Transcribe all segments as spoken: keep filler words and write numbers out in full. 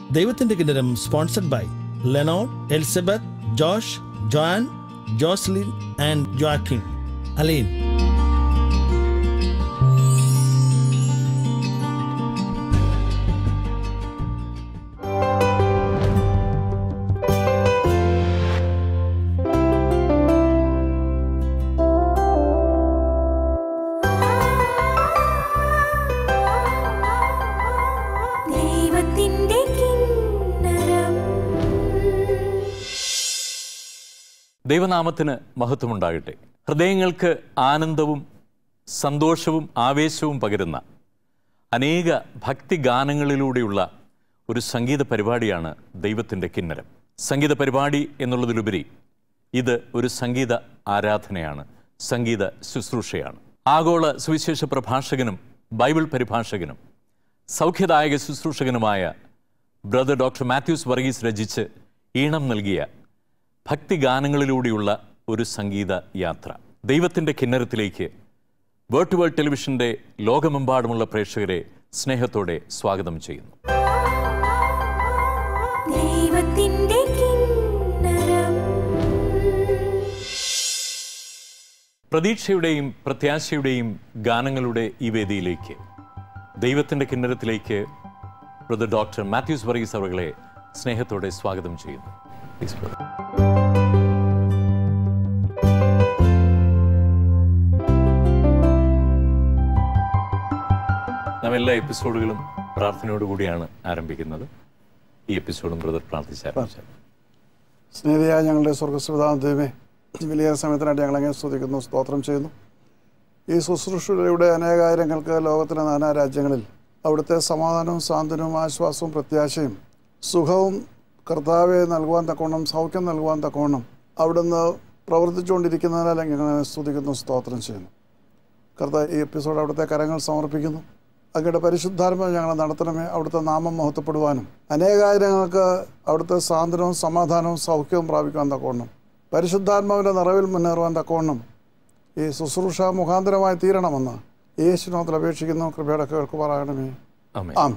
ദൈവത്തിന്റെ കിന്നരം sponsored by Lenod, Elizabeth, Josh, Jon, Joslin and ജോaquin. അലീൻ. ദൈവനാമത്തിന് മഹത്വമുണ്ടാകട്ടെ. ഹൃദയങ്ങൾക്ക് ആനന്ദവും സന്തോഷവും ആവേശവും പകരുന്ന അനേക ഭക്തിഗാനങ്ങളിലൂടെയുള്ള ഒരു സംഗീത പരിപാടിയാണ് ദൈവത്തിൻ്റെ കിന്നരം. സംഗീത പരിപാടി എന്നുള്ളതിലുപരി ഇത് ഒരു സംഗീത ആരാധനയാണ്, സംഗീത ശുശ്രൂഷയാണ്. ആഗോള സുവിശേഷ പ്രഭാഷകനും ബൈബിൾ പരിഭാഷകനും സൗഖ്യദായക ശുശ്രൂഷകനുമായ ബ്രദർ ഡോക്ടർ മാത്യൂസ് വർഗീസ് രചിച്ച് ഈണം നൽകിയ ഭക്തിഗാനങ്ങളിലൂടെയുള്ള ഒരു സംഗീത യാത്ര. ദൈവത്തിൻ്റെ കിന്നരത്തിലേക്ക് വേർഡ് ടു വേൾഡ് ടെലിവിഷൻ്റെ ലോകമെമ്പാടുമുള്ള പ്രേക്ഷകരെ സ്നേഹത്തോടെ സ്വാഗതം ചെയ്യുന്നു. പ്രതീക്ഷയുടെയും പ്രത്യാശയുടെയും ഗാനങ്ങളുടെ ഈ വേദിയിലേക്ക്, ദൈവത്തിൻ്റെ കിന്നരത്തിലേക്ക് ബ്രദർ ഡോക്ടർ മാത്യൂസ് വർഗീസ് അവരെ സ്നേഹത്തോടെ സ്വാഗതം ചെയ്യുന്നു. നാം എല്ലാ എപ്പിസോഡുകളും പ്രാർത്ഥനയോടുകൂടിയാണ് ആരംഭിക്കുന്നത്. ഈ എപ്പിസോഡും ബ്രദർ പ്രാർത്ഥിച്ചാൽ. സ്നേഹിതയായ ഞങ്ങളുടെ സ്വർഗസ്വപിതാവാം ദൈവമേ, വലിയ സമയത്തിനായിട്ട് ഞങ്ങളങ്ങനെ സ്തുതിക്കുന്നു, സ്തോത്രം ചെയ്യുന്നു. ഈ ശുശ്രൂഷയുടെ അനേകായിരങ്ങൾക്ക് ലോകത്തിലെ നാനാ രാജ്യങ്ങളിൽ അവിടുത്തെ സമാധാനവും സാന്ത്വനവും ആശ്വാസവും പ്രത്യാശയും സുഖവും കർത്താവെ നൽകുവാൻ തക്കവണ്ണം, സൗഖ്യം നൽകുവാൻ തക്കവണ്ണം അവിടുന്ന് പ്രവർത്തിച്ചുകൊണ്ടിരിക്കുന്നതിനാൽ ഞങ്ങൾ സ്തുതിക്കുന്നു, സ്തോത്രം ചെയ്യുന്നു. കർത്താവ്, ഈ എപ്പിസോഡ് അവിടുത്തെ കരങ്ങൾ സമർപ്പിക്കുന്നു. അങ്ങയുടെ പരിശുദ്ധാത്മാവ് ഞങ്ങളെ നടത്തണമേ. അവിടുത്തെ നാമം മഹത്വപ്പെടുവാനും അനേകായിരങ്ങൾക്ക് അവിടുത്തെ സാന്ത്വനവും സമാധാനവും സൗഖ്യവും പ്രാപിക്കാൻ തക്കവണ്ണം, പരിശുദ്ധാത്മാവിൻ്റെ നിറവിൽ മുന്നേറുവാൻ തക്കവണ്ണം ഈ ശുശ്രൂഷ മുഖാന്തരമായി തീരണമെന്ന് യേശുനാമത്തിൽ അപേക്ഷിക്കുന്നു. കൃപയുടെ കേൾക്കുമാറാകണമേ. ആമേൻ.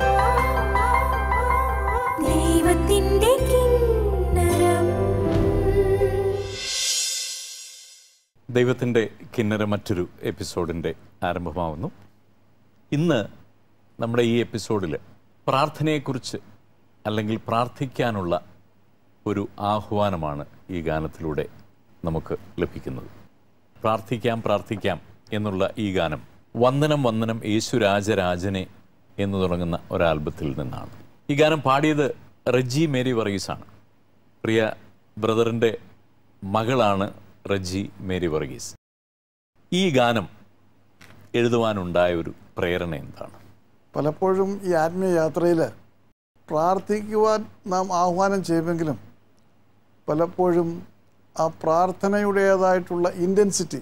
ദൈവത്തിൻ്റെ കിന്നര മറ്റൊരു എപ്പിസോഡിൻ്റെ ആരംഭമാവുന്നു. ഇന്ന് നമ്മുടെ ഈ എപ്പിസോഡിൽ പ്രാർത്ഥനയെക്കുറിച്ച് അല്ലെങ്കിൽ പ്രാർത്ഥിക്കാനുള്ള ഒരു ആഹ്വാനമാണ് ഈ ഗാനത്തിലൂടെ നമുക്ക് ലഭിക്കുന്നത്. പ്രാർത്ഥിക്കാം പ്രാർത്ഥിക്കാം എന്നുള്ള ഈ ഗാനം വന്ദനം വന്ദനം യേശു രാജരാജനെ എന്ന് തുടങ്ങുന്ന ഒരു ആൽബത്തിൽ നിന്നാണ്. ഈ ഗാനം പാടിയത് റെജി മേരി വർഗീസാണ്. പ്രിയ ബ്രദറിൻ്റെ മകളാണ് റെജി മേരി വർഗീസ്. ഈ ഗാനം എഴുതുവാനുണ്ടായ ഒരു പ്രേരണ എന്താണ്? പലപ്പോഴും ഈ ആത്മീയ യാത്രയിൽ പ്രാർത്ഥിക്കുവാൻ നാം ആഹ്വാനം ചെയ്യുമെങ്കിലും പലപ്പോഴും ആ പ്രാർത്ഥനയുടേതായിട്ടുള്ള ഇൻറ്റൻസിറ്റി,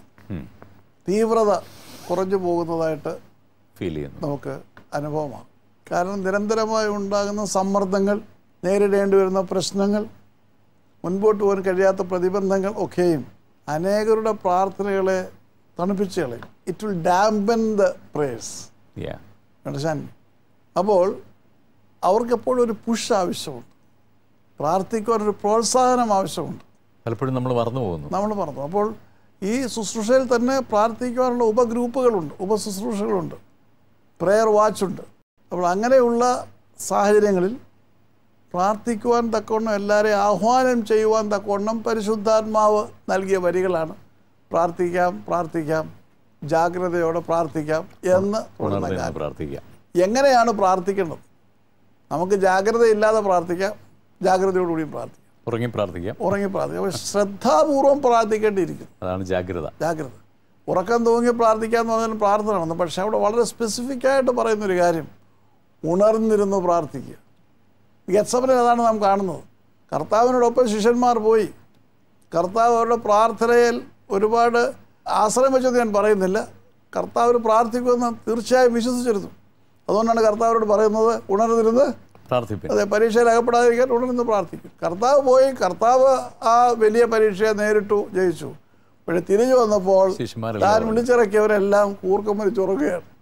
തീവ്രത കുറഞ്ഞു പോകുന്നതായിട്ട് ഫീൽ ചെയ്യുന്നു, നമുക്ക് അനുഭവമാണ്. കാരണം നിരന്തരമായി ഉണ്ടാകുന്ന സമ്മർദ്ദങ്ങൾ, നേരിടേണ്ടി വരുന്ന പ്രശ്നങ്ങൾ, മുൻപോട്ട് പോകാൻ കഴിയാത്ത പ്രതിബന്ധങ്ങൾ ഒക്കെയും അനേകരുടെ പ്രാർത്ഥനകളെ തണുപ്പിച്ച് കളയും. It will dampen the prayers. Understand? അപ്പോൾ അവർക്കെപ്പോഴും ഒരു പുഷ് ആവശ്യമുണ്ട്, പ്രാർത്ഥിക്കുവാനൊരു പ്രോത്സാഹനം ആവശ്യമുണ്ട്. പലപ്പോഴും നമ്മൾ മറന്നു പോകുന്നു നമ്മൾ മറന്നു അപ്പോൾ ഈ ശുശ്രൂഷയിൽ തന്നെ പ്രാർത്ഥിക്കുവാനുള്ള ഉപഗ്രൂപ്പുകളുണ്ട്, ഉപശുശ്രൂഷകളുണ്ട്, പ്രെയർ വാച്ചുണ്ട്. അപ്പോൾ അങ്ങനെയുള്ള സാഹചര്യങ്ങളിൽ പ്രാർത്ഥിക്കുവാൻ തക്കവണ്ണം, എല്ലാവരെയും ആഹ്വാനം ചെയ്യുവാൻ തക്കവണ്ണം പരിശുദ്ധാത്മാവ് നൽകിയ വരികളാണ് പ്രാർത്ഥിക്കാം പ്രാർത്ഥിക്കാം ജാഗ്രതയോടെ പ്രാർത്ഥിക്കാം എന്ന് പ്രാർത്ഥിക്കാം. എങ്ങനെയാണ് പ്രാർത്ഥിക്കേണ്ടത്? നമുക്ക് ജാഗ്രതയില്ലാതെ പ്രാർത്ഥിക്കാം, ജാഗ്രതയോടുകൂടിയും പ്രാർത്ഥിക്കാം, ഉറങ്ങി പ്രാർത്ഥിക്കാം ഉറങ്ങി പ്രാർത്ഥിക്കാം പക്ഷെ ശ്രദ്ധാപൂർവം പ്രാർത്ഥിക്കേണ്ടിയിരിക്കുന്നു. അതാണ് ജാഗ്രത. ജാഗ്രത. ഉറക്കം തൂങ്ങി പ്രാർത്ഥിക്കുക എന്ന് പറഞ്ഞാൽ പ്രാർത്ഥനയാണ്. പക്ഷെ അവിടെ വളരെ സ്പെസിഫിക്കായിട്ട് പറയുന്നൊരു കാര്യം, ഉണർന്നിരുന്ന് പ്രാർത്ഥിക്കുക. ഗെത്സമനിൽ അതാണ് നാം കാണുന്നത്. കർത്താവിനോടൊപ്പം ശിഷ്യന്മാർ പോയി. കർത്താവ് അവരുടെ പ്രാർത്ഥനയിൽ ഒരുപാട് ആശ്രയം വെച്ചെന്ന് ഞാൻ പറയുന്നില്ല. കർത്താവിന് പ്രാർത്ഥിക്കുമെന്ന് തീർച്ചയായും വിശ്വസിച്ചിരുന്നു. അതുകൊണ്ടാണ് കർത്താവിനോട് പറയുന്നത് ഉണർന്നിരുന്ന് പ്രാർത്ഥിക്കും. അതെ, പരീക്ഷയിൽ അകപ്പെടാതിരിക്കാൻ ഉണർന്ന് പ്രാർത്ഥിക്കും. കർത്താവ് പോയി, കർത്താവ് ആ വലിയ പരീക്ഷയെ നേരിട്ടു, ജയിച്ചു. പക്ഷെ തിരിഞ്ഞു വന്നപ്പോൾ താൻ വിളിച്ചിറക്കിയവരെല്ലാം കൂർക്കം വലിച്ചുറങ്ങുകയാണ്.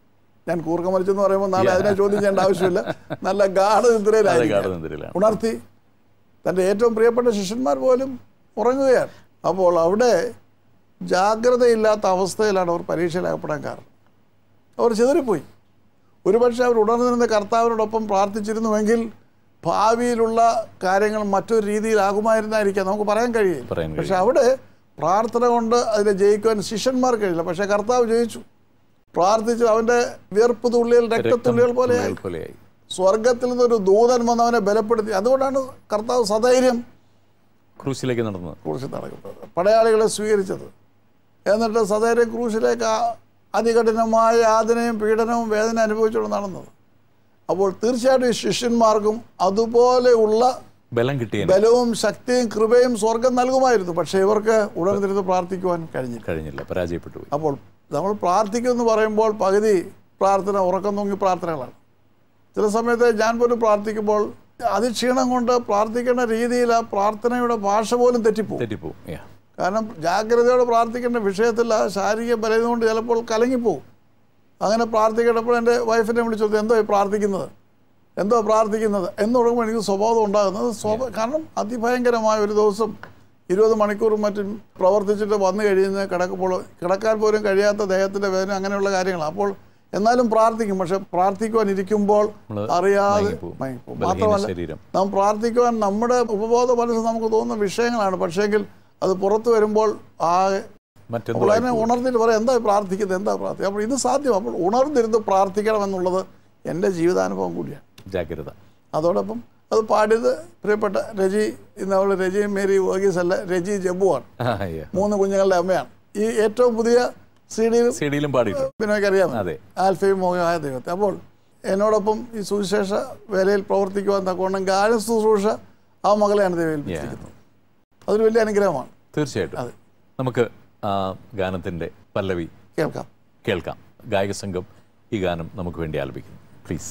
ഞാൻ കൂർക്കം വലിച്ചെന്ന് പറയുമ്പോൾ നാളെ അതിനെ ചോദ്യം ചെയ്യേണ്ട ആവശ്യമില്ല. നല്ല ഗാഠനിദ്രയിലായിരിക്കും. ഉണർത്തി. തൻ്റെ ഏറ്റവും പ്രിയപ്പെട്ട ശിഷ്യന്മാർ പോലും ഉറങ്ങുകയാണ്. അപ്പോൾ അവിടെ ജാഗ്രതയില്ലാത്ത അവസ്ഥയിലാണ് അവർ പരീക്ഷയിലകപ്പെടാൻ കാരണം. അവർ ചിതറിപ്പോയി. ഒരുപക്ഷെ അവർ ഉണർന്നിരുന്ന കർത്താവിനോടൊപ്പം പ്രാർത്ഥിച്ചിരുന്നുവെങ്കിൽ ഭാവിയിലുള്ള കാര്യങ്ങൾ മറ്റൊരു രീതിയിലാകുമായിരുന്നായിരിക്കാം, നമുക്ക് പറയാൻ കഴിയും. പക്ഷെ അവിടെ പ്രാർത്ഥന കൊണ്ട് അതിനെ ജയിക്കുവാൻ ശിഷ്യന്മാർ കഴിയില്ല. പക്ഷെ കർത്താവ് ജയിച്ചു. പ്രാർത്ഥിച്ചു. അവൻ്റെ വിയർപ്പ് തുള്ളികൾ രക്തത്തുള്ളികൾ പോലെയായി. സ്വർഗത്തിൽ നിന്നൊരു ദൂതൻ വന്ന് അവനെ ബലപ്പെടുത്തി. അതുകൊണ്ടാണ് കർത്താവ് സധൈര്യം ക്രൂശിലേക്ക് നടന്നത് ക്രൂശിൽ നടക്കുന്നത്, പടയാളികളെ സ്വീകരിച്ചത്. എന്നിട്ട് സധൈര്യം ക്രൂശിലേക്ക് അതികഠിനമായ യാതനയും പീഡനവും വേദന അനുഭവിച്ചുകൊണ്ട് നടന്നത്. അപ്പോൾ തീർച്ചയായിട്ടും ഈ ശിഷ്യന്മാർക്കും അതുപോലെയുള്ള ബലം കിട്ടിയ ബലവും ശക്തിയും കൃപയും സ്വർഗം നൽകുമായിരുന്നു. പക്ഷേ ഇവർക്ക് ഉണർന്നിരുന്ന് പ്രാർത്ഥിക്കുവാൻ കഴിഞ്ഞില്ല കഴിഞ്ഞില്ല പരാജയപ്പെട്ടു. അപ്പോൾ നമ്മൾ പ്രാർത്ഥിക്കുമെന്ന് പറയുമ്പോൾ പകുതി പ്രാർത്ഥന ഉറക്കം തൂങ്ങി പ്രാർത്ഥനകളാണ്. ചില സമയത്ത് ഞാൻ പോലും പ്രാർത്ഥിക്കുമ്പോൾ അതിക്ഷീണം കൊണ്ട് പ്രാർത്ഥിക്കേണ്ട രീതിയിൽ ആ പ്രാർത്ഥനയുടെ ഭാഷ പോലും തെറ്റിപ്പോവും തെറ്റിപ്പോവും കാരണം ജാഗ്രതയോടെ പ്രാർത്ഥിക്കേണ്ട വിഷയത്തിൽ ആ ശാരീരിക ബലം കൊണ്ട് ചിലപ്പോൾ കലങ്ങിപ്പോവും. അങ്ങനെ പ്രാർത്ഥിക്കേണ്ടപ്പോൾ എൻ്റെ വൈഫിനെ വിളിച്ചു, എന്തോ പ്രാർത്ഥിക്കുന്നത് എന്തോ പ്രാർത്ഥിക്കുന്നത് എന്ന് തുടങ്ങുമ്പോൾ എനിക്ക് സ്വഭാവം ഉണ്ടാകുന്നത് സ്വഭാവം. കാരണം അതിഭയങ്കരമായ ഒരു ദിവസം ഇരുപത് മണിക്കൂറും മറ്റും പ്രവർത്തിച്ചിട്ട് വന്നു കഴിയുന്ന കിടക്കുമ്പോൾ കിടക്കാൻ പോലും കഴിയാത്ത ദേഹത്തിൻ്റെ വേദന അങ്ങനെയുള്ള കാര്യങ്ങളാണ്. അപ്പോൾ എന്നാലും പ്രാർത്ഥിക്കും. പക്ഷെ പ്രാർത്ഥിക്കുവാൻ ഇരിക്കുമ്പോൾ അറിയാതെ മയങ്ങിപ്പോകും. മാത്രമല്ല നാം പ്രാർത്ഥിക്കുവാൻ നമ്മുടെ ഉപബോധ മനസ്സ് നമുക്ക് തോന്നുന്ന വിഷയങ്ങളാണ്. പക്ഷേങ്കിൽ അത് പുറത്തു വരുമ്പോൾ ആ അപ്പോൾ അതിനെ ഉണർന്നിട്ട് പറയാം എന്താ പ്രാർത്ഥിക്കുന്നത് എന്താ പ്രാർത്ഥിക്കുക. അപ്പോൾ ഇത് സാധ്യം. അപ്പോൾ ഉണർന്നിരുന്ന് പ്രാർത്ഥിക്കണം എന്നുള്ളത് എൻ്റെ ജീവിതാനുഭവം കൂടിയാണ്. ജാഗ്രത. അതോടൊപ്പം അത് പാടിയത് പ്രിയപ്പെട്ട രജി, ഇന്ന് അവൾ രജി മേരി വർഗീസ് അല്ല, രജി ജബ്ബുവാണ്. മൂന്ന് കുഞ്ഞുങ്ങളുടെ അമ്മയാണ്. ഈ ഏറ്റവും പുതിയ സി ഡിയിലും പിന്നൊക്കെ അറിയാം ആൽഫയും മോഹമായ ദൈവത്തെ. അപ്പോൾ എന്നോടൊപ്പം ഈ സുവിശേഷ വേലയിൽ പ്രവർത്തിക്കുവാൻ തക്കവണ്ണം ഗാന ശുശ്രൂഷ ആ മകളെയാണ് ദൈവം ഏൽപ്പിച്ചിരിക്കുന്നത്. അതൊരു വലിയ അനുഗ്രഹമാണ്. തീർച്ചയായിട്ടും. അതെ, നമുക്ക് ആ ഗാനത്തിൻ്റെ പല്ലവി കേൾക്കാം കേൾക്കാം ഗായക സംഘം ഈ ഗാനം നമുക്ക് വേണ്ടി ആലപിക്കുന്നു. പ്ലീസ്.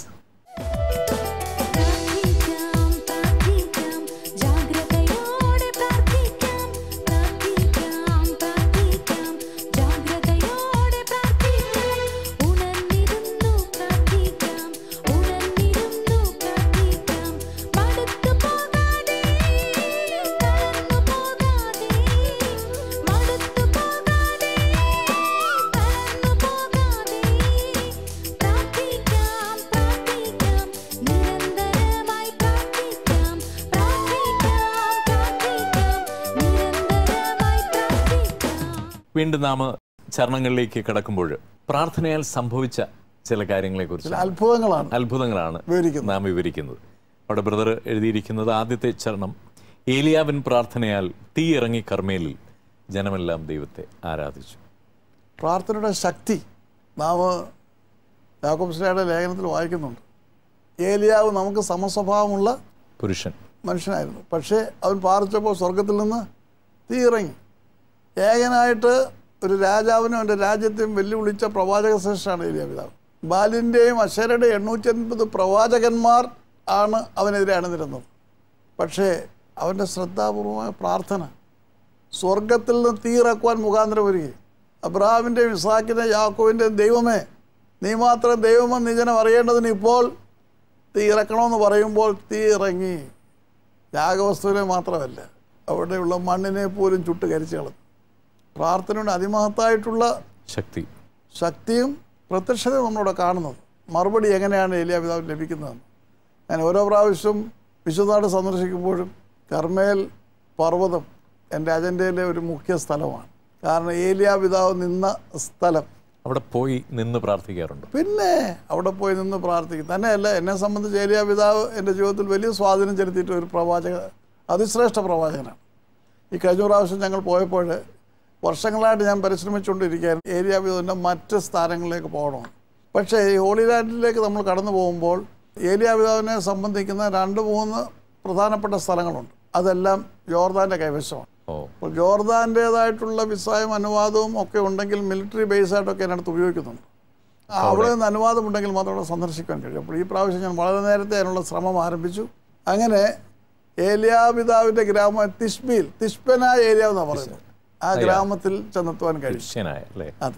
വീണ്ടും നാം ചരണങ്ങളിലേക്ക് കടക്കുമ്പോൾ പ്രാർത്ഥനയാൽ സംഭവിച്ച ചില കാര്യങ്ങളെക്കുറിച്ച് അത്ഭുതങ്ങളാണ് അത്ഭുതങ്ങളാണ് നാം വിവരിക്കുന്നത്. അവിടെ ബ്രദർ എഴുതിയിരിക്കുന്നത് ആദ്യത്തെ ചരണം, ഏലിയാവിൻ പ്രാർത്ഥനയാൽ തീ ഇറങ്ങി കർമ്മേലിൽ ജനമെല്ലാം ദൈവത്തെ ആരാധിച്ചു. പ്രാർത്ഥനയുടെ ശക്തി നാം യാക്കോബ് ശ്ലീഹായുടെ ലേഖനത്തിൽ വായിക്കുന്നുണ്ട്. ഏലിയാവ് നമുക്ക് സമസ്വഭാവമുള്ള പുരുഷൻ മനുഷ്യനായിരുന്നു. പക്ഷേ അവൻ പ്രാർത്ഥിച്ചപ്പോൾ സ്വർഗത്തിൽ നിന്ന് തീ ഇറങ്ങി. ഏകനായിട്ട് ഒരു രാജാവിനും അവൻ്റെ രാജ്യത്തെയും വെല്ലുവിളിച്ച പ്രവാചക ശ്രേഷ്ഠനാണ് ഏലിയാ പിതാവ്. ബാലിൻ്റെയും അശേരയുടെയും എണ്ണൂറ്റി അൻപത് പ്രവാചകന്മാർ ആണ് അവനെതിരെ അണിനിരുന്നത്. പക്ഷേ അവൻ്റെ ശ്രദ്ധാപൂർവമായ പ്രാർത്ഥന സ്വർഗത്തിൽ നിന്ന് തീ ഇറക്കുവാൻ മുഖാന്തരം വരികയും അബ്രഹാമിൻ്റെയും ഇസ്ഹാക്കിൻ്റെയും യാക്കോബിൻ്റെയും ദൈവമേ നീ മാത്രം ദൈവമെന്ന് നിജനം അറിയേണ്ടതിന് ഇപ്പോൾ തീ ഇറക്കണമെന്ന് പറയുമ്പോൾ തീ ഇറങ്ങി. യാഗവസ്തുവിനെ മാത്രമല്ല, അവിടെയുള്ള മണ്ണിനെ പോലും ചുട്ട് കരിച്ചു കളഞ്ഞു. പ്രാർത്ഥനയുടെ അതിമഹത്തായിട്ടുള്ള ശക്തി ശക്തിയും പ്രത്യക്ഷതയും നമ്മളിവിടെ കാണുന്നത്. മറുപടി എങ്ങനെയാണ് ഏലിയാ പിതാവിന് ലഭിക്കുന്നതെന്ന് ഞാൻ ഓരോ പ്രാവശ്യം വിശുദ്ധനാട് സന്ദർശിക്കുമ്പോഴും കർമ്മേൽ പർവ്വതം എൻ്റെ അജണ്ടയിലെ ഒരു മുഖ്യ സ്ഥലമാണ്. കാരണം ഏലിയാ പിതാവ് നിന്ന സ്ഥലം. അവിടെ പോയി നിന്ന് പ്രാർത്ഥിക്കാറുണ്ട്. പിന്നെ അവിടെ പോയി നിന്ന് പ്രാർത്ഥിക്കും. തന്നെയല്ല, എന്നെ സംബന്ധിച്ച് ഏലിയാ പിതാവ് എൻ്റെ ജീവിതത്തിൽ വലിയ സ്വാധീനം ചെലുത്തിയിട്ട് ഒരു പ്രവാചക, അതിശ്രേഷ്ഠ പ്രവാചകനാണ്. ഈ കഴിഞ്ഞ പ്രാവശ്യം ഞങ്ങൾ പോയപ്പോൾ വർഷങ്ങളായിട്ട് ഞാൻ പരിശ്രമിച്ചുകൊണ്ടിരിക്കുകയായിരുന്നു ഏലിയാ പിതാവിൻ്റെ മറ്റ് സ്ഥാനങ്ങളിലേക്ക് പോകണം. പക്ഷേ ഈ ഹോളി ലാൻഡിലേക്ക് നമ്മൾ കടന്നു പോകുമ്പോൾ ഏലിയാ പിതാവിനെ സംബന്ധിക്കുന്ന രണ്ട് മൂന്ന് പ്രധാനപ്പെട്ട സ്ഥലങ്ങളുണ്ട്. അതെല്ലാം ജോർദാൻ്റെ കൈവശമാണ്. അപ്പോൾ ജോർദാൻ്റേതായിട്ടുള്ള വിസായും അനുവാദവും ഒക്കെ ഉണ്ടെങ്കിൽ മിലിറ്ററി ബേസായിട്ടൊക്കെ അതിനടുത്ത് ഉപയോഗിക്കുന്നുണ്ട്. അവിടെ നിന്ന് അനുവാദമുണ്ടെങ്കിൽ മാത്രം അവിടെ സന്ദർശിക്കാൻ കഴിയും. അപ്പോൾ ഈ പ്രാവശ്യം ഞാൻ വളരെ നേരത്തെ അതിനുള്ള ശ്രമം ആരംഭിച്ചു. അങ്ങനെ ഏലിയാ പിതാവിൻ്റെ ഗ്രാമം തിഷ്ബീൽ, തിഷ്പനായ ഏലിയ എന്നാണ് പറയുന്നത്. ആ ഗ്രാമത്തിൽ ചെന്നെത്തുവാൻ കഴിയും. അതെ,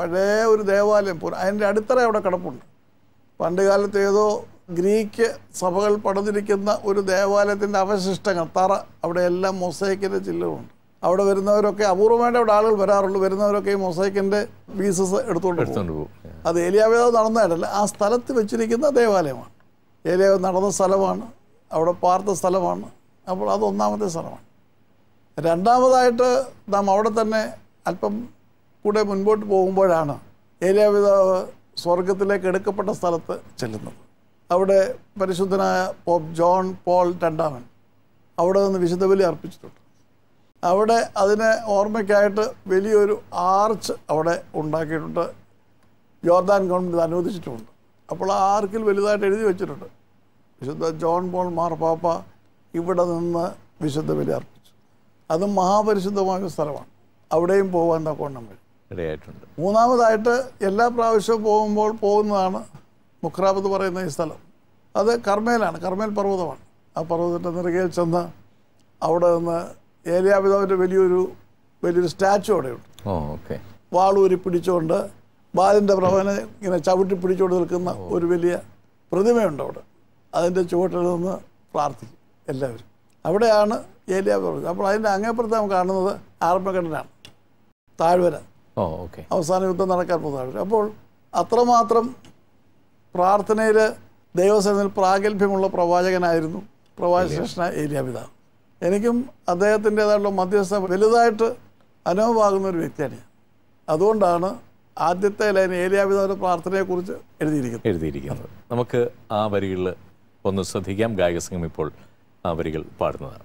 പഴയ ഒരു ദേവാലയം, അതിൻ്റെ അടിത്തറ അവിടെ കിടപ്പുണ്ട്. പണ്ട് കാലത്ത് ഏതോ ഗ്രീക്ക് സഭകൾ പണിതിരിക്കുന്ന ഒരു ദേവാലയത്തിൻ്റെ അവശിഷ്ടങ്ങൾ, തറ, അവിടെ എല്ലാം മൊസൈക്കിൻ്റെ ചില്ലുകളുണ്ട്. അവിടെ വരുന്നവരൊക്കെ അപൂർവമായിട്ട് അവിടെ ആളുകൾ വരാറുള്ളൂ. വരുന്നവരൊക്കെ ഈ മൊസൈക്കിൻ്റെ പീസസ് എടുത്തുകൊണ്ട് പോകും. അത് ഏലിയാവേദം നടന്നതായിട്ടല്ല, ആ സ്ഥലത്ത് വെച്ചിരിക്കുന്ന ദേവാലയമാണ്. ഏലിയാവേദം നടന്ന സ്ഥലമാണ്, അവിടെ പാർത്ത സ്ഥലമാണ്. അപ്പോൾ അത് ഒന്നാമത്തെ സ്ഥലമാണ്. രണ്ടാമതായിട്ട് നാം അവിടെ തന്നെ അല്പം കൂടെ മുൻപോട്ട് പോകുമ്പോഴാണ് ഏലിയാവേദാവ് സ്വർഗത്തിലേക്ക് എടുക്കപ്പെട്ട സ്ഥലത്ത് ചെല്ലുന്നത്. അവിടെ പരിശുദ്ധനായ പോപ്പ് ജോൺ പോൾ രണ്ടാമൻ അവിടെ നിന്ന് വിശുദ്ധ ബലി അർപ്പിച്ചിട്ടുണ്ട്. അവിടെ അതിന് ഓർമ്മയ്ക്കായിട്ട് വലിയൊരു ആർച്ച് അവിടെ ഉണ്ടാക്കിയിട്ടുണ്ട്. ജോർദാൻ ഗവൺമെൻറ് അനുവദിച്ചിട്ടുണ്ട്. അപ്പോൾ ആ ആർക്കിൽ വലുതായിട്ട് എഴുതി വെച്ചിട്ടുണ്ട്, വിശുദ്ധ ജോൺ പോൾ മാർപ്പാപ്പ ഇവിടെ നിന്ന് വിശുദ്ധ ബലി അർപ്പിച്ചു. അതും മഹാപരിശുദ്ധമായ സ്ഥലമാണ്. അവിടെയും പോകാൻ തക്കവണ്ണം വഴി ഇടയായിട്ടുണ്ട്. മൂന്നാമതായിട്ട് എല്ലാ പ്രാവശ്യവും പോകുമ്പോൾ പോകുന്നതാണ് മുഖ്രാബത്ത് പറയുന്ന ഈ സ്ഥലം. അത് കർമ്മേലാണ്, കർമ്മേൽ പർവ്വതമാണ്. ആ പർവ്വതത്തിൻ്റെ നെറുകയിൽ ചെന്ന് അവിടെ നിന്ന് ഏലിയാപിതാവിൻ്റെ വലിയൊരു വലിയൊരു സ്റ്റാച്ചു അവിടെയുണ്ട്. ഓക്കെ. വാളൂരി പിടിച്ചുകൊണ്ട് ബാലിൻ്റെ പ്രവനെ ഇങ്ങനെ ചവിട്ടി പിടിച്ചുകൊണ്ട് നിൽക്കുന്ന ഒരു വലിയ പ്രതിമയുണ്ട് അവിടെ. അതിൻ്റെ ചുവട്ടിൽ നിന്ന് പ്രാർത്ഥിക്കും എല്ലാവരും. അവിടെയാണ് ഏലിയാപിതാവ്. അപ്പോൾ അതിൻ്റെ അങ്ങേപ്പുറത്ത് നാം കാണുന്നത് ആർമഗഡനാണ്, താഴ്വര. Oh okay. അവസാന യുദ്ധം നടക്കാൻ പോകുന്ന താഴ്വര. അപ്പോൾ അത്രമാത്രം പ്രാർത്ഥനയിൽ ദൈവസേനയിൽ പ്രാഗൽഭ്യമുള്ള പ്രവാചകനായിരുന്നു പ്രവാചകനായ ഏലിയാപിതാവ്. എനിക്കും അദ്ദേഹത്തിൻ്റേതായിട്ടുള്ള മധ്യസ്ഥ വലുതായിട്ട് അനുഭവമാകുന്ന ഒരു വ്യക്തിയാണ്. അതുകൊണ്ടാണ് ആദ്യത്തെ ലൈൻ ഏലിയാപിതാവിൻ്റെ പ്രാർത്ഥനയെക്കുറിച്ച് എഴുതിയിരിക്കുന്നത് എഴുതിയിരിക്കുന്നത് നമുക്ക് ആ വരികളിൽ ഒന്ന് ശ്രദ്ധിക്കാം. ഗായകസംഘം ഇപ്പോൾ ആ വരികൾ പാടുന്നതാണ്.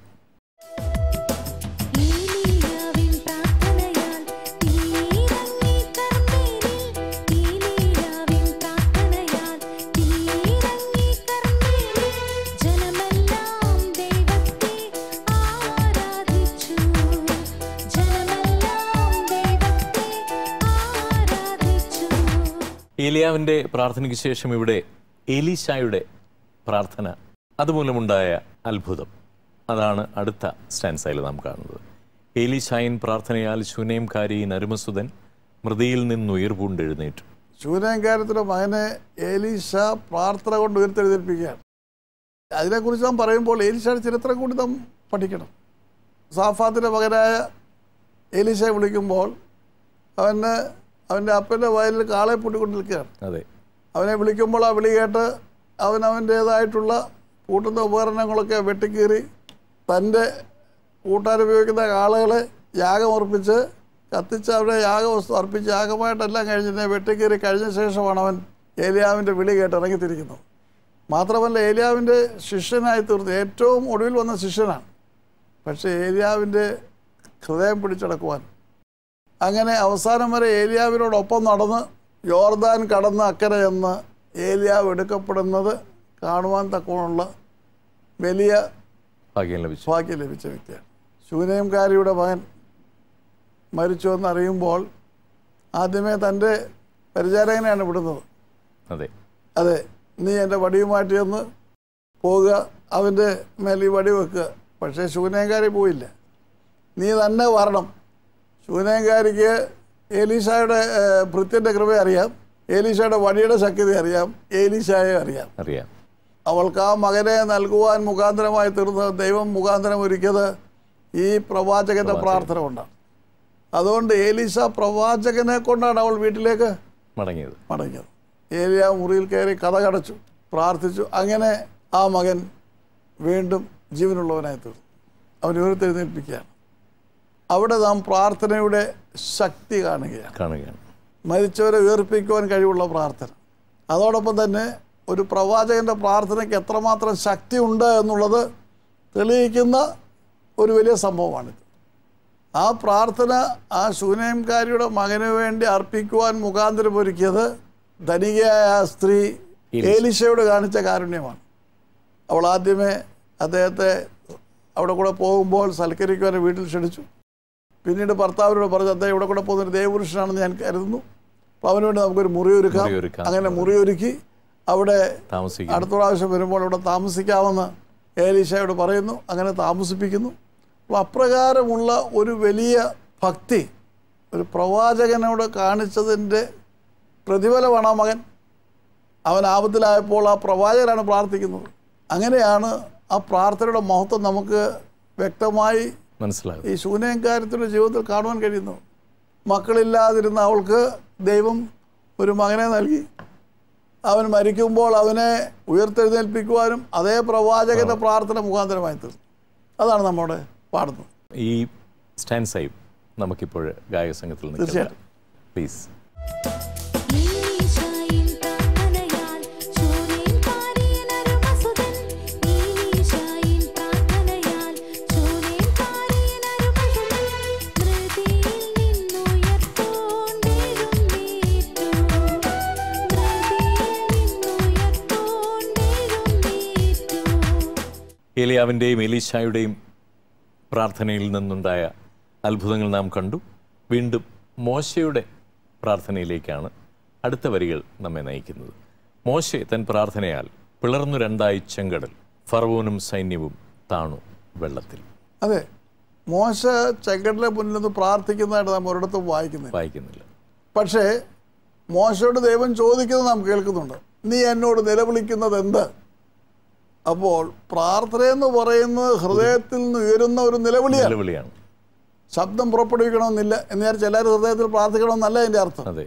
ഏലിയാവിൻ്റെ പ്രാർത്ഥനയ്ക്ക് ശേഷം ഇവിടെ എലീശായുടെ പ്രാർത്ഥന, അതുമൂലമുണ്ടായ അത്ഭുതം, അതാണ് അടുത്ത സ്റ്റാൻസയിൽ നാം കാണുന്നത്. ഏലീശായിൻ പ്രാർത്ഥനയാൽ ശൂനേംകാരി നരുമസുതൻ മൃതിയിൽ നിന്ന് ഉയർപ്പുണ്ടെഴുന്നേറ്റു. ശൂനേംകാരത്തിൻ്റെ മകനെ ഏലീശ പ്രാർത്ഥന കൊണ്ട് ഉയർത്തെഴുന്നേൽപ്പിക്കുകയാണ്. അതിനെക്കുറിച്ച് നാം പറയുമ്പോൾ ഏലീശയുടെ ചരിത്രം കൂടി നാം പഠിക്കണം. സാഫാത്തിൻ്റെ മകനായ ഏലീശയെ വിളിക്കുമ്പോൾ അവന് അവൻ്റെ അപ്പൻ്റെ വയലിൽ കാളെ പൂട്ടിക്കൊണ്ട് നിൽക്കുകയാണ്. അതെ. അവനെ വിളിക്കുമ്പോൾ ആ വിളി കേട്ട് അവൻ അവൻ്റേതായിട്ടുള്ള പൂട്ടുന്ന ഉപകരണങ്ങളൊക്കെ വെട്ടിക്കീറി തൻ്റെ കൂട്ടാൻ ഉപയോഗിക്കുന്ന കാളകളെ യാഗം അർപ്പിച്ച് കത്തിച്ച് അവരെ യാഗവസ്തു അർപ്പിച്ച് യാഗമായിട്ടെല്ലാം കഴിഞ്ഞിട്ട് വെട്ടിക്കീറി കഴിഞ്ഞ ശേഷമാണ് അവൻ ഏലിയാവിൻ്റെ വിളി കേട്ട് ഇറങ്ങിത്തിരിക്കുന്നത്. മാത്രമല്ല ഏലിയാവിൻ്റെ ശിഷ്യനായി തീർന്നു, ഏറ്റവും ഒടുവിൽ വന്ന ശിഷ്യനാണ്. പക്ഷേ ഏലിയാവിൻ്റെ ഹൃദയം പിടിച്ചടക്കുവാൻ അങ്ങനെ അവസാനം വരെ ഏലിയാവിനോടൊപ്പം നടന്ന് യോർദാൻ കടന്ന് അക്കരെ എന്ന് ഏലിയാവ് എടുക്കപ്പെടുന്നത് കാണുവാൻ തക്കമുള്ള വലിയ ഭാഗ്യം ലഭിച്ചു ഭാഗ്യം ലഭിച്ച വ്യക്തിയാണ്. ശൂനേംകാരിയുടെ മകൻ മരിച്ചു എന്നറിയുമ്പോൾ ആദ്യമേ തൻ്റെ പരിചാരകനെയാണ് വിടുന്നത്. അതെ അതെ നീ എൻ്റെ വടിയുമായിട്ട് ചെന്ന് പോവുക, അവൻ്റെ മേൽ ഈ വടി വെക്കുക. പക്ഷേ ശൂനേംകാരി പോയില്ല, നീ തന്നെ വരണം. ശൂനേംകാരിക്ക് ഏലീശായുടെ ഭൃത്യൻ്റെ കൃപ അറിയാം, ഏലീശായുടെ വടിയുടെ ശക്തി അറിയാം, ഏലീശായെ അറിയാം അറിയാം അവൾക്ക് ആ മകനെ നൽകുവാൻ മുഖാന്തരമായി തീർന്നത് ദൈവം മുഖാന്തരം ഒരുക്കിയത് ഈ പ്രവാചകൻ്റെ പ്രാർത്ഥന കൊണ്ടാണ്. അതുകൊണ്ട് ഏലീശ പ്രവാചകനെ കൊണ്ടാണ് അവൾ വീട്ടിലേക്ക് മടങ്ങിയത് മടങ്ങിയത് ഏലിയ മുറിയിൽ കയറി കഥ കടച്ചു, പ്രാർത്ഥിച്ചു. അങ്ങനെ ആ മകൻ വീണ്ടും ജീവനുള്ളവനായി തീർന്നു. അവൻ ഉയർത്തെഴുന്നേൽപ്പിക്കുകയാണ്. അവിടെ നാം പ്രാർത്ഥനയുടെ ശക്തി കാണുകയാണ് കാണുകയാണ് മരിച്ചവരെ ഉയർപ്പിക്കുവാൻ കഴിവുള്ള പ്രാർത്ഥന. അതോടൊപ്പം തന്നെ ഒരു പ്രവാചകൻ്റെ പ്രാർത്ഥനയ്ക്ക് എത്രമാത്രം ശക്തി ഉണ്ട് എന്നുള്ളത് തെളിയിക്കുന്ന ഒരു വലിയ സംഭവമാണിത്. ആ പ്രാർത്ഥന ആ ശൂനേംകാരിയുടെ മകന് വേണ്ടി അർപ്പിക്കുവാൻ മുഖാന്തരം ഒരുക്കിയത് ധനികയായ ആ സ്ത്രീ ഏലീശയോട് കാണിച്ച കാരുണ്യമാണ്. അവൾ ആദ്യമേ അദ്ദേഹത്തെ അവിടെ കൂടെ പോകുമ്പോൾ സൽക്കരിക്കുവാൻ വീട്ടിൽ ക്ഷണിച്ചു. പിന്നീട് ഭർത്താവിനോട് പറഞ്ഞു, അദ്ദേഹം ഇവിടെ കൂടെ പോകുന്നൊരു ദേവപുരുഷനാണെന്ന് ഞാൻ കരുതുന്നു, അപ്പോൾ അവന് വേണ്ടി നമുക്കൊരു മുറിയൊരുക്കാം. അങ്ങനെ മുറിയൊരുക്കി അവിടെ അടുത്ത പ്രാവശ്യം വരുമ്പോൾ ഇവിടെ താമസിക്കാമെന്ന് ഏലീശയോട് പറയുന്നു. അങ്ങനെ താമസിപ്പിക്കുന്നു. അപ്പോൾ അപ്രകാരമുള്ള ഒരു വലിയ ഭക്തി ഒരു പ്രവാചകനോട് കാണിച്ചതിൻ്റെ പ്രതിഫലമാണ് ആ മകൻ. അവൻ ആപത്തിലായപ്പോൾ ആ പ്രവാചകനാണ് പ്രാർത്ഥിക്കുന്നത്. അങ്ങനെയാണ് ആ പ്രാർത്ഥനയുടെ മഹത്വം നമുക്ക് വ്യക്തമായി മനസ്സിലാകും. ഈ ശൂന്യകാര്യത്തിൻ്റെ ജീവിതത്തിൽ കാണുവാൻ കഴിയുന്നു. മക്കളില്ലാതിരുന്ന അവൾക്ക് ദൈവം ഒരു മകനെ നൽകി. അവൻ മരിക്കുമ്പോൾ അവനെ ഉയർത്തെഴുന്നേൽപ്പിക്കുവാനും അതേ പ്രവാചകന്റെ പ്രാർത്ഥന മുഖാന്തരമായി തീർന്നു. അതാണ് നമ്മുടെ പാടുന്നത്. ഈ സ്റ്റാൻസയും നമുക്കിപ്പോൾ ഗായക സംഘത്തിൽ നിന്ന് തീർച്ചയായിട്ടും പ്ലീസ്. ഏലിയാവിൻ്റെയും എലീശായുടെയും പ്രാർത്ഥനയിൽ നിന്നുണ്ടായ അത്ഭുതങ്ങൾ നാം കണ്ടു. വീണ്ടും മോശയുടെ പ്രാർത്ഥനയിലേക്കാണ് അടുത്ത വരികൾ നമ്മെ നയിക്കുന്നത്. മോശെ തൻ പ്രാർത്ഥനയാൽ പിളർന്നു രണ്ടായി ചെങ്കടൽ, ഫറവോനും സൈന്യവും താണു വെള്ളത്തിൽ. അതെ, മോശ ചെങ്കടലിന് മുന്നിൽ നിന്ന് പ്രാർത്ഥിക്കുന്നതായിട്ട് നാം ഒരിടത്തും വായിക്കുന്നില്ല വായിക്കുന്നില്ല പക്ഷേ മോശയോട് ദൈവം ചോദിക്കുന്നത് നാം കേൾക്കുന്നുണ്ട്. നീ എന്നോട് നിലവിളിക്കുന്നത് എന്ത്? അപ്പോൾ പ്രാർത്ഥനയെന്ന് പറയുന്നത് ഹൃദയത്തിൽ നിന്ന് ഉയരുന്ന ഒരു നിലവിളിയാണ് നിലവിളിയാണ് ശബ്ദം പുറപ്പെടുവിക്കണമെന്നില്ല എന്ന് വിചാരിച്ച് എല്ലാവരും ഹൃദയത്തിൽ പ്രാർത്ഥിക്കണമെന്നല്ല എൻ്റെ അർത്ഥം. അതെ,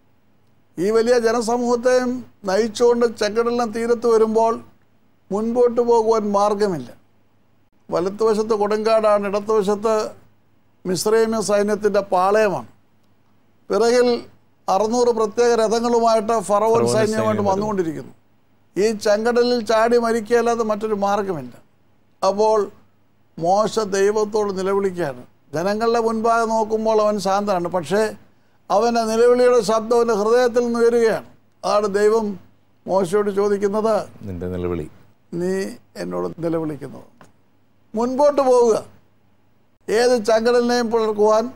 ഈ വലിയ ജനസമൂഹത്തെയും നയിച്ചുകൊണ്ട് ചെങ്കടലിന് തീരത്ത് വരുമ്പോൾ മുൻപോട്ട് പോകുവാൻ മാർഗമില്ല. വലത്തുവശത്ത് കൊടുങ്കാടാണ്, ഇടത്തുവശത്ത് മിസ്രൈമ്യ സൈന്യത്തിൻ്റെ പാളയമാണ്. പിറകിൽ അറുന്നൂറ് പ്രത്യേക രഥങ്ങളുമായിട്ട് ഫറവോൻ സൈന്യമായിട്ട് വന്നുകൊണ്ടിരിക്കുന്നു. ഈ ചെങ്കടലിൽ ചാടി മരിക്കുകയല്ലാതെ മറ്റൊരു മാർഗമില്ല. അപ്പോൾ മോശ ദൈവത്തോട് നിലവിളിക്കുകയാണ്. ജനങ്ങളുടെ മുൻപാകെ നോക്കുമ്പോൾ അവൻ ശാന്തനാണ്, പക്ഷേ അവൻ്റെ നിലവിളിയുടെ ശബ്ദം അവൻ്റെ ഹൃദയത്തിൽ നിന്ന് ഉയരുകയാണ്. അതാണ് ദൈവം മോശയോട് ചോദിക്കുന്നത്, നിന്റെ നിലവിളി നീ എന്നോട് നിലവിളിക്കുന്നത്. മുൻപോട്ട് പോവുക. ഏത് ചെങ്കടലിനെയും പിളർക്കുവാൻ,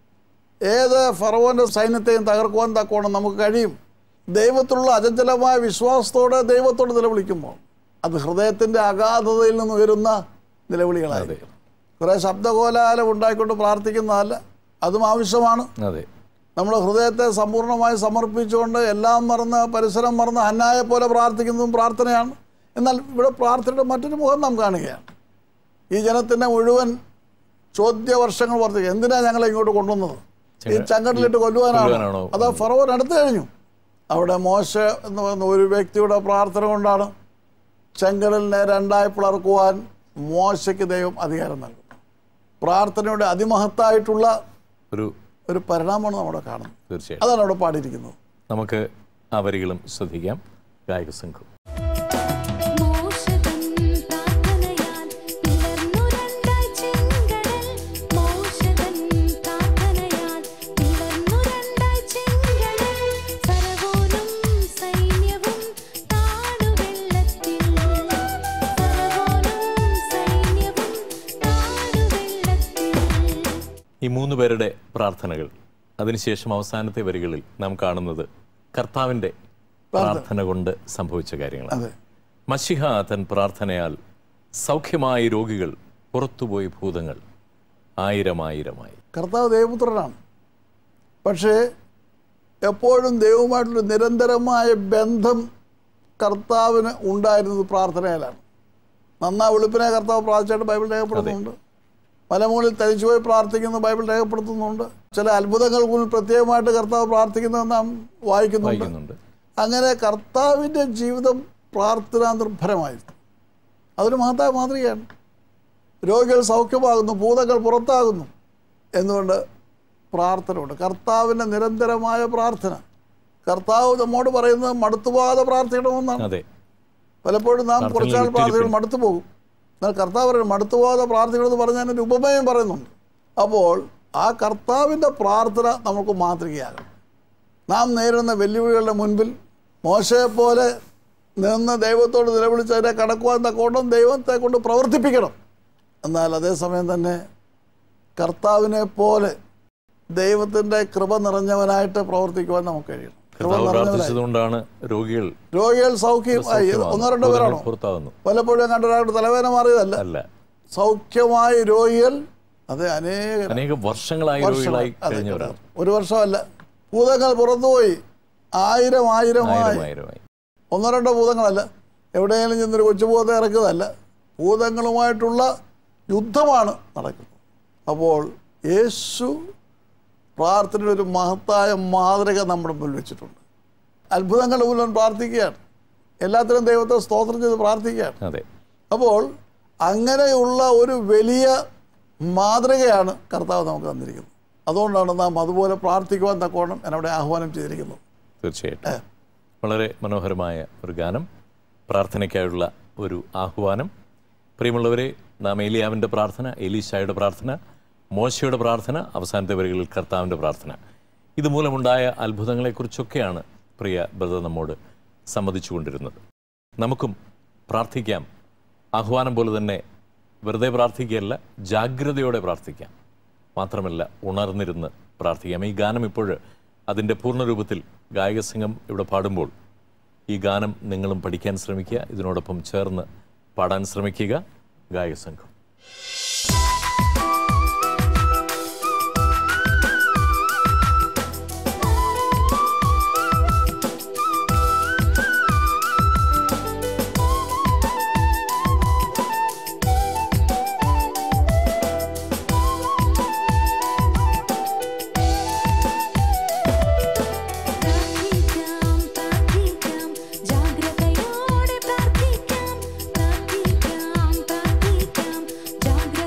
ഏത് ഫറവോൻ്റെ സൈന്യത്തെയും തകർക്കുവാൻ തക്കോണം നമുക്ക് കഴിയും. ദൈവത്തിലുള്ള അചഞ്ചലമായ വിശ്വാസത്തോടെ ദൈവത്തോട് നിലവിളിക്കുമ്പോൾ അത് ഹൃദയത്തിൻ്റെ അഗാധതയിൽ നിന്ന് ഉയരുന്ന നിലവിളികളായിരിക്കും. കുറേ ശബ്ദകോലാഹലം ഉണ്ടായിക്കൊണ്ട് പ്രാർത്ഥിക്കുന്നതല്ല, അതും ആവശ്യമാണ്. അതെ, നമ്മുടെ ഹൃദയത്തെ സമ്പൂർണ്ണമായി സമർപ്പിച്ചുകൊണ്ട് എല്ലാം മറന്ന് പരിസരം മറന്ന് ഹന്നായെ പോലെ പ്രാർത്ഥിക്കുന്നതും പ്രാർത്ഥനയാണ്. എന്നാൽ ഇവിടെ പ്രാർത്ഥനയുടെ മറ്റൊരു മുഖം നാം കാണുകയാണ്. ഈ ജനത്തിൻ്റെ മുഴുവൻ ചോദ്യവർഷങ്ങൾ വർദ്ധിക്കുക, എന്തിനാണ് ഞങ്ങളെ ഇങ്ങോട്ട് കൊണ്ടുവന്നത്? ഈ ചെങ്കടലിട്ട് കൊല്ലുവാനാണോ? അത് ഫറവോൻ അടുത്ത് കഴിഞ്ഞു. അവിടെ മോശ എന്ന് പറയുന്ന ഒരു വ്യക്തിയുടെ പ്രാർത്ഥന കൊണ്ടാണ് ചെങ്കടലിനെ രണ്ടായി പിളർക്കുവാൻ മോശയ്ക്ക് ദൈവം അധികാരം നൽകും. പ്രാർത്ഥനയുടെ അതിമഹത്തായിട്ടുള്ള ഒരു ഒരു പരിണാമമാണ് നമ്മുടെ കാണുന്നത്. തീർച്ചയായും അതാണ് അവിടെ പാടിയിരിക്കുന്നത്. നമുക്ക് ആ വരികളും ശ്രദ്ധിക്കാം. ഗായക സംഘം. ഈ മൂന്ന് പേരുടെ പ്രാർത്ഥനകൾ, അതിനുശേഷം അവസാനത്തെ വരികളിൽ നാം കാണുന്നത് കർത്താവിൻ്റെ പ്രാർത്ഥന കൊണ്ട് സംഭവിച്ച കാര്യങ്ങളാണ്. മശിഹ തൻ പ്രാർത്ഥനയാൽ സൗഖ്യമായ രോഗികൾ, പുറത്തുപോയി ഭൂതങ്ങൾ ആയിരമായിരമായി. കർത്താവ് ദൈവപുത്രനാണ്, പക്ഷേ എപ്പോഴും ദൈവവുമായിട്ടുള്ള നിരന്തരമായ ബന്ധം കർത്താവിന് ഉണ്ടായിരുന്നത് പ്രാർത്ഥനയിലാണ്. നന്നാ വെളുപ്പിനെ കർത്താവ് പ്രാർത്ഥിച്ചായിട്ട് ബൈബിൾ രേഖപ്പെടുത്തുന്നുണ്ട്. മലമുകളിൽ തനിച്ചുപോയി പ്രാർത്ഥിക്കുന്നത് ബൈബിൾ രേഖപ്പെടുത്തുന്നുണ്ട്. ചില അത്ഭുതങ്ങൾ മുന്നിൽ പ്രത്യേകമായിട്ട് കർത്താവ് പ്രാർത്ഥിക്കുന്നത് നാം വായിക്കുന്നുണ്ട്. അങ്ങനെ കർത്താവിൻ്റെ ജീവിതം പ്രാർത്ഥനാ നിർഭരമായിരുന്നു. അതൊരു മഹത്തായ മാതൃകയാണ്. രോഗികൾ സൗഖ്യമാകുന്നു, ഭൂതങ്ങൾ പുറത്താകുന്നു. എന്നുകൊണ്ട് പ്രാർത്ഥനയുണ്ട്. കർത്താവിൻ്റെ നിരന്തരമായ പ്രാർത്ഥന. കർത്താവ് നമ്മോട് പറയുന്നത് മടുത്തുപോകാതെ പ്രാർത്ഥിക്കണമെന്നാണ്. പലപ്പോഴും നാം കുറച്ചാൾ പ്രാർത്ഥിക്കണം, മടുത്തു പോകും. എന്നാൽ കർത്താവ് പറയുന്നത് മടുത്തുപോകാതെ പ്രാർത്ഥിക്കണമെന്ന് പറഞ്ഞാൽ അതിൻ്റെ ഉപമയും പറയുന്നുണ്ട്. അപ്പോൾ ആ കർത്താവിൻ്റെ പ്രാർത്ഥന നമുക്ക് മാതൃകയാകും. നാം നേരിടുന്ന വെല്ലുവിളികളുടെ മുൻപിൽ മോശയെപ്പോലെ നിന്ന് ദൈവത്തോട് നിലവിളിച്ചതിനെ കടക്കുവാൻ തക്കോണം ദൈവത്തെ കൊണ്ട് പ്രവർത്തിപ്പിക്കണം. എന്നാൽ അതേസമയം തന്നെ കർത്താവിനെ പോലെ ദൈവത്തിൻ്റെ കൃപ നിറഞ്ഞവനായിട്ട് പ്രവർത്തിക്കുവാൻ നമുക്ക് കഴിയണം. പ്രാർത്ഥിച്ചതുകൊണ്ടാണ് രോഗികൾ രോഗികൾ സൗഖ്യമായി. ഒന്നോ രണ്ടോ പേരാണോ? പലപ്പോഴും കണ്ട ഒരാളുടെ തലവേദന മാറിയതല്ല, സൗഖ്യമായ രോഗികൾ അത് അനേക അനേക വർഷങ്ങളായി കഴിഞ്ഞവരാണ്. ഒരു വർഷമല്ല, ഭൂതങ്ങൾ പുറത്തുപോയി ആയിരം ആയിരമായി. ഒന്നോ രണ്ടോ ഭൂതങ്ങളല്ല, എവിടെയെങ്കിലും ചെന്നൊരു കൊച്ചുഭൂതത്തെ ഇറക്കുന്നതല്ല, ഭൂതങ്ങളുമായിട്ടുള്ള യുദ്ധമാണ് നടക്കുന്നത്. അപ്പോൾ യേശു പ്രാർത്ഥനയുടെ ഒരു മഹത്തായ മാതൃക നമ്മുടെ മുന്നിൽ വെച്ചിട്ടുണ്ട്. അത്ഭുതങ്ങളുടെ മുന്നിൽ പ്രാർത്ഥിക്കുകയാണ്, എല്ലാത്തിനും ദൈവത്തെ സ്തോത്രം ചെയ്ത് പ്രാർത്ഥിക്കുകയാണ്. അപ്പോൾ അങ്ങനെയുള്ള ഒരു വലിയ മാതൃകയാണ് കർത്താവ് നമുക്ക് തന്നിരിക്കുന്നത്. അതുകൊണ്ടാണ് നാം അതുപോലെ പ്രാർത്ഥിക്കുവാൻ തക്കോണം എന്നവിടെ ആഹ്വാനം ചെയ്തിരിക്കുന്നത്. തീർച്ചയായിട്ടും വളരെ മനോഹരമായ ഒരു ഗാനം, പ്രാർത്ഥനയ്ക്കായുള്ള ഒരു ആഹ്വാനം. പ്രിയമുള്ളവരെ, നാം ഏലിയാവിൻ്റെ പ്രാർത്ഥന, എലീശായുടെ പ്രാർത്ഥന, മോശയുടെ പ്രാർത്ഥന, അവസാനത്തെ വരികളിൽ കർത്താവിൻ്റെ പ്രാർത്ഥന, ഇതുമൂലമുണ്ടായ അത്ഭുതങ്ങളെക്കുറിച്ചൊക്കെയാണ് പ്രിയ ബ്രദർ നമ്മോട് സമ്മതിച്ചു കൊണ്ടിരുന്നത്. നമുക്കും പ്രാർത്ഥിക്കാം. ആഹ്വാനം പോലെ തന്നെ വെറുതെ പ്രാർത്ഥിക്കുകയല്ല, ജാഗ്രതയോടെ പ്രാർത്ഥിക്കാം. മാത്രമല്ല ഉണർന്നിരുന്ന് പ്രാർത്ഥിക്കാം. ഈ ഗാനം ഇപ്പോൾ അതിൻ്റെ പൂർണ്ണരൂപത്തിൽ ഗായകസംഘം ഇവിടെ പാടുമ്പോൾ ഈ ഗാനം നിങ്ങളും പഠിക്കാൻ ശ്രമിക്കുക, ഇതിനോടൊപ്പം ചേർന്ന് പാടാൻ ശ്രമിക്കുക. ഗായകസംഘം Jagrata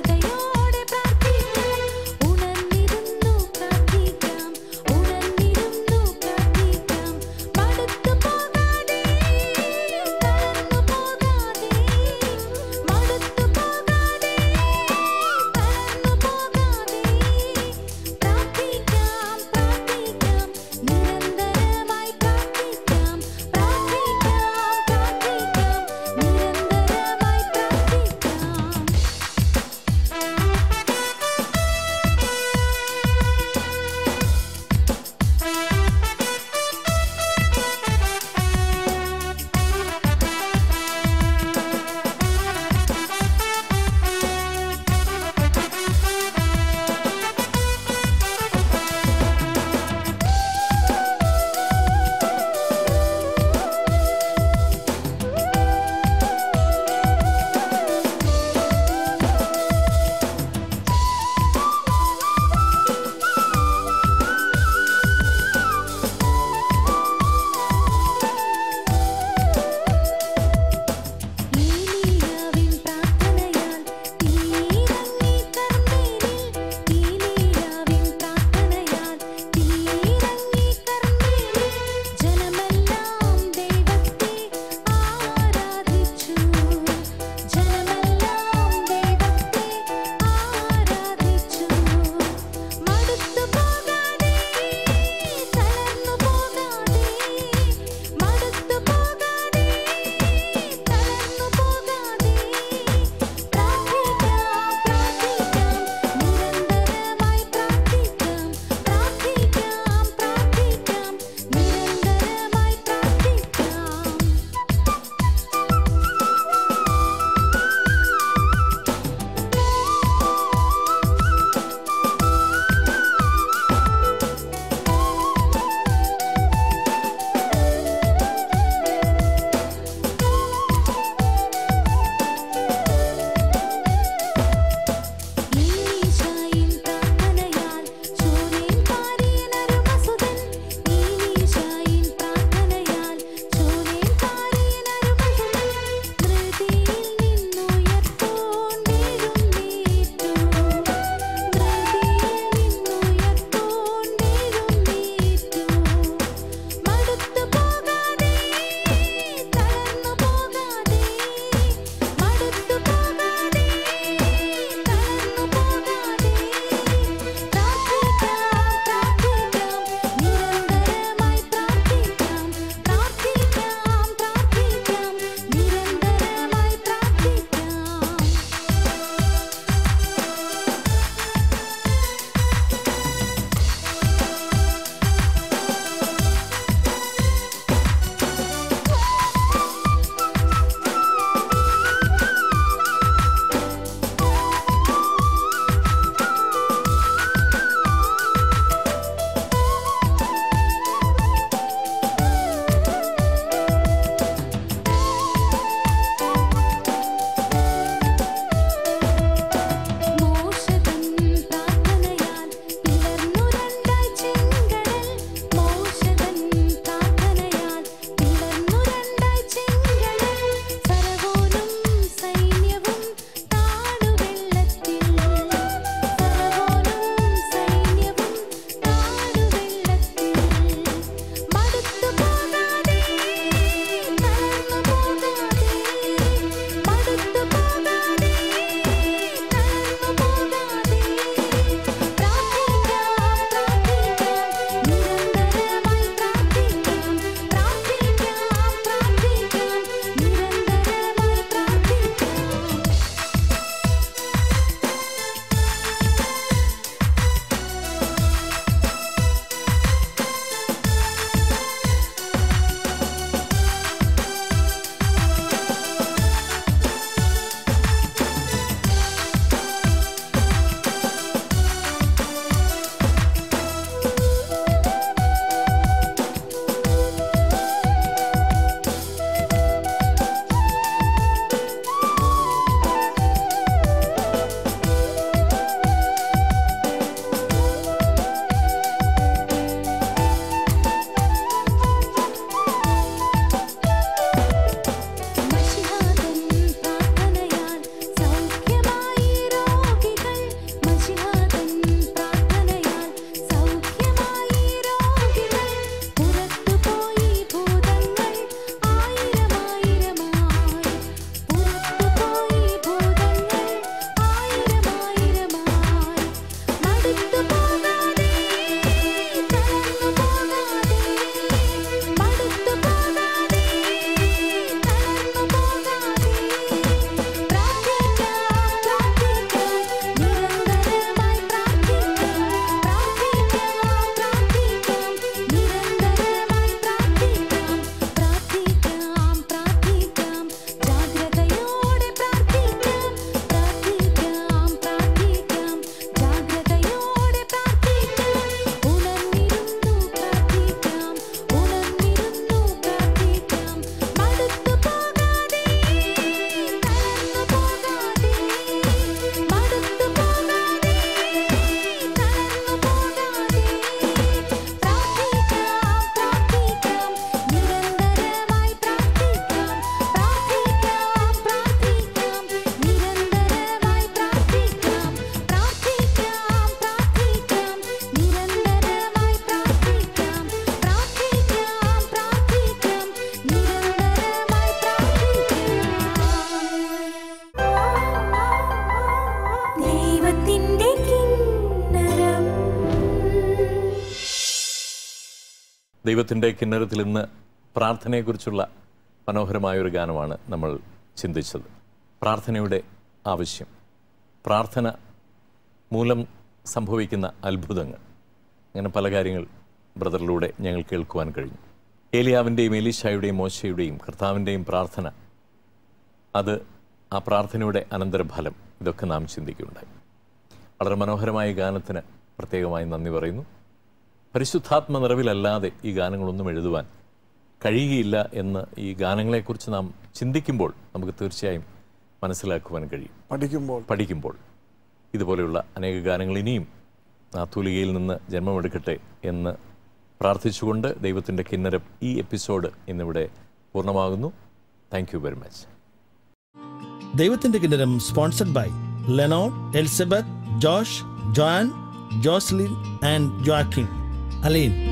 ദൈവത്തിൻ്റെ കിന്നരത്തിൽ ഇന്ന് പ്രാർത്ഥനയെക്കുറിച്ചുള്ള മനോഹരമായൊരു ഗാനമാണ് നമ്മൾ ചിന്തിച്ചത്. പ്രാർത്ഥനയുടെ ആവശ്യം, പ്രാർത്ഥന മൂലം സംഭവിക്കുന്ന അത്ഭുതങ്ങൾ, അങ്ങനെ പല കാര്യങ്ങൾ ബ്രദറിലൂടെ ഞങ്ങൾ കേൾക്കുവാൻ കഴിഞ്ഞു. ഏലിയാവിൻ്റെയും എലീശായുടെയും മോശയുടെയും കർത്താവിൻ്റെയും പ്രാർത്ഥന, അത് ആ പ്രാർത്ഥനയുടെ അനന്തരഫലം, ഇതൊക്കെ നാം ചിന്തിക്കുകയുണ്ടായി. വളരെ മനോഹരമായ ഗാനത്തിന് പ്രത്യേകമായി നന്ദി പറയുന്നു. പരിശുദ്ധാത്മ നിറവിലല്ലാതെ ഈ ഗാനങ്ങളൊന്നും എഴുതുവാൻ കഴിയുകയില്ല എന്ന് ഈ ഗാനങ്ങളെക്കുറിച്ച് നാം ചിന്തിക്കുമ്പോൾ നമുക്ക് തീർച്ചയായും മനസ്സിലാക്കുവാൻ കഴിയും. പഠിക്കുമ്പോൾ പഠിക്കുമ്പോൾ ഇതുപോലെയുള്ള അനേക ഗാനങ്ങൾ ഇനിയും ആ തൂലികയിൽ നിന്ന് ജന്മമെടുക്കട്ടെ എന്ന് പ്രാർത്ഥിച്ചുകൊണ്ട് ദൈവത്തിൻ്റെ കിന്നരം ഈ എപ്പിസോഡ് ഇന്നിവിടെ പൂർണ്ണമാകുന്നു. Thank you very much. ദൈവത്തിൻ്റെ കിന്നരം sponsored by Lenod, Elizabeth, Josh, Jon, Joslin and ജോaquin. Aline.